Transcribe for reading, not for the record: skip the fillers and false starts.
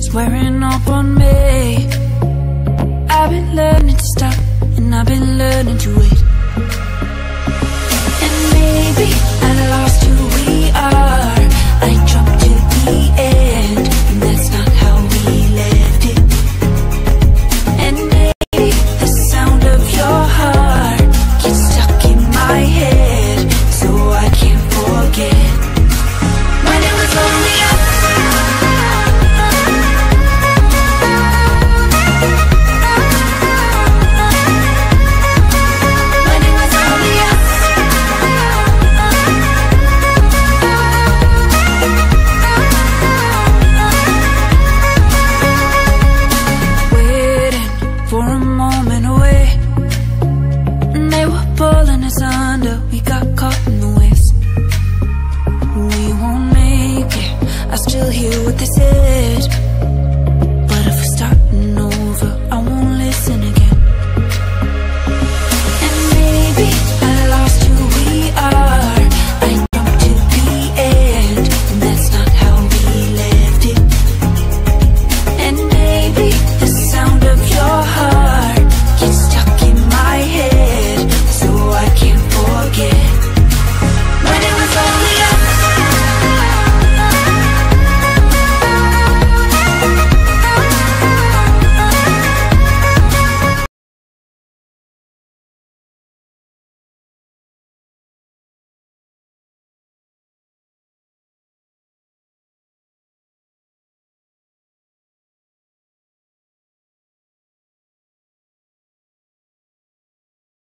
wearing off on me. I've been learning to stop, and I've been learning to wait. And maybe I lost who we are. I jumped to the end, and that's not how we left it. And maybe the sound of your heart gets stuck in my head, so I can't forget when it was only us. We got caught in the waves. We won't make it. I still hear what they say.